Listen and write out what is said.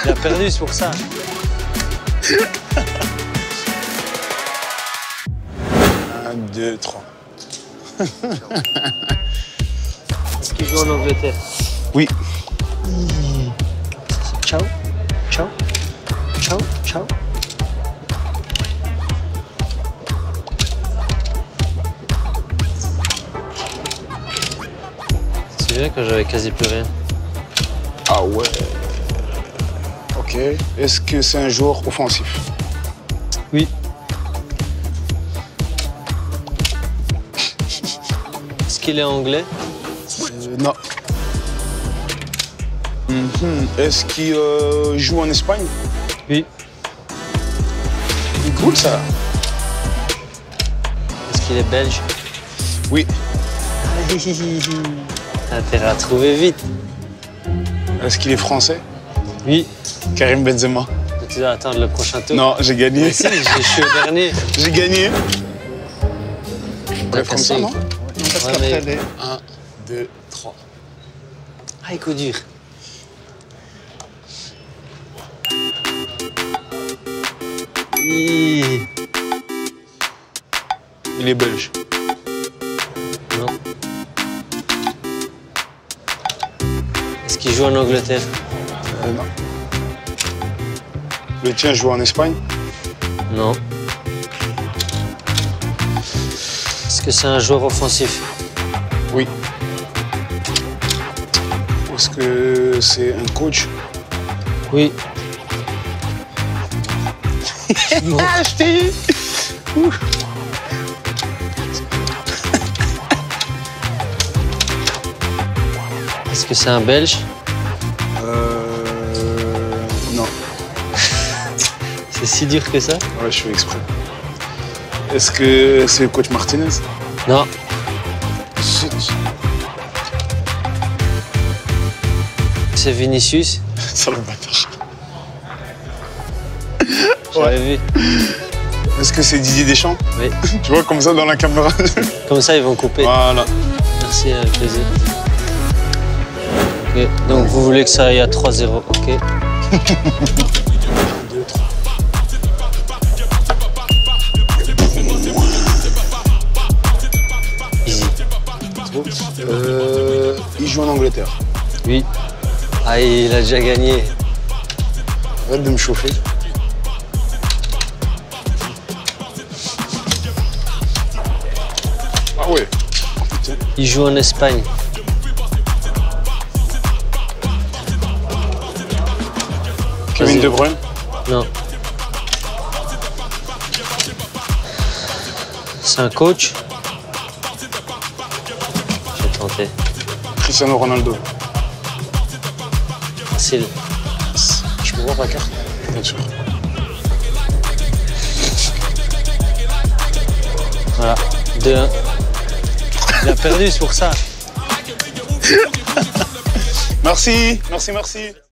Il a perdu, c'est pour ça. 1, 2, 3. Est-ce qu'il joue en Angleterre? Oui. Ciao. Ciao. Ciao. Ciao. C'est vrai quand j'avais quasi plus rien. Ah ouais. Ok. Est-ce que c'est un joueur offensif? Oui. Est-ce qu'il est anglais? Non. Est-ce qu'il joue en Espagne? Oui. Cool ça. Est-ce qu'il est belge? Oui. T'as intérêt à trouver vite. Est-ce qu'il est français? Oui. Karim Benzema. Tu dois attendre le prochain tour. Non, j'ai gagné. Mais si, je suis au dernier. J'ai gagné. T'as Bref, comme ça, cassé. non? Ouais, mais... 1, 2, 3. Ah, coup dur. Hi. Il est belge. Non. Est-ce qu'il joue en Angleterre? Non. Le tien joue en Espagne? Non. Est-ce que c'est un joueur offensif? Oui. Est-ce que c'est un coach? Oui. Ah, je t'ai eu. Est-ce que c'est un Belge? Non. C'est si dur que ça? Ouais, je fais exprès. Est-ce que c'est le coach Martinez? Non. Shit. C'est Vinicius? Ça le bâtard. J'avais vu. Est-ce que c'est Didier Deschamps? Oui. Tu vois, comme ça dans la caméra. Comme ça, ils vont couper. Voilà. Merci, avec plaisir. Ok, donc vous voulez que ça aille à 3-0, ok. 2, 3. Easy. Il joue en Angleterre. Oui. Ah, il a déjà gagné. Arrête de me chauffer. Ah ouais. Putain. Il joue en Espagne. Kevin Vas-y. De Bruyne? Non. C'est un coach? Je vais tenter. Cristiano Ronaldo. Facile. Je peux voir la carte? Bien sûr. Voilà. 2-1. Il a perdu, c'est pour ça. Merci, merci, merci.